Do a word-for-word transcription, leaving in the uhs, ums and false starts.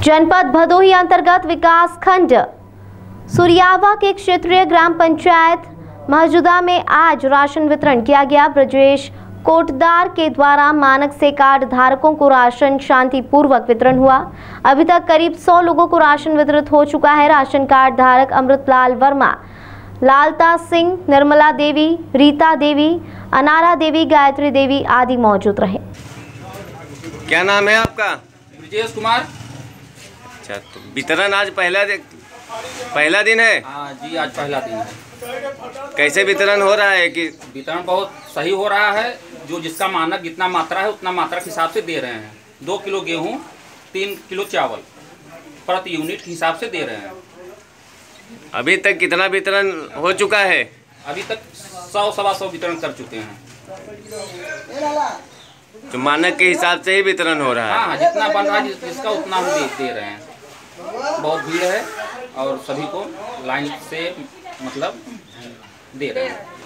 जनपद भदोही अंतर्गत विकास खंड सुरियावा के क्षेत्रीय ग्राम पंचायत महजुदा में आज राशन वितरण किया गया। ब्रजेश कोटदार के द्वारा मानक से कार्ड धारकों को राशन शांतिपूर्वक वितरण हुआ। अभी तक करीब सौ लोगों को राशन वितरित हो चुका है। राशन कार्ड धारक अमृतलाल वर्मा, लालता सिंह, निर्मला देवी, रीता देवी, अनारा देवी, गायत्री देवी आदि मौजूद रहे। क्या नाम है आपका? ब्रजेश कुमार। अच्छा, तो वितरण आज पहला पहला दिन है? हाँ जी, आज पहला दिन है। कैसे वितरण हो रहा है? कि वितरण बहुत सही हो रहा है। जो जिसका मानक जितना मात्रा है उतना मात्रा के हिसाब से दे रहे हैं। दो किलो गेहूँ, तीन किलो चावल प्रति यूनिट के हिसाब से दे रहे हैं। अभी तक कितना वितरण हो चुका है? अभी तक सौ सवा सौ वितरण कर चुके हैं। तो मानक के हिसाब से ही वितरण हो रहा है? हाँ, जितना बन रहा है जिसका उतना हम दे, दे रहे हैं। बहुत भीड़ है और सभी को लाइन से मतलब दे रहे हैं।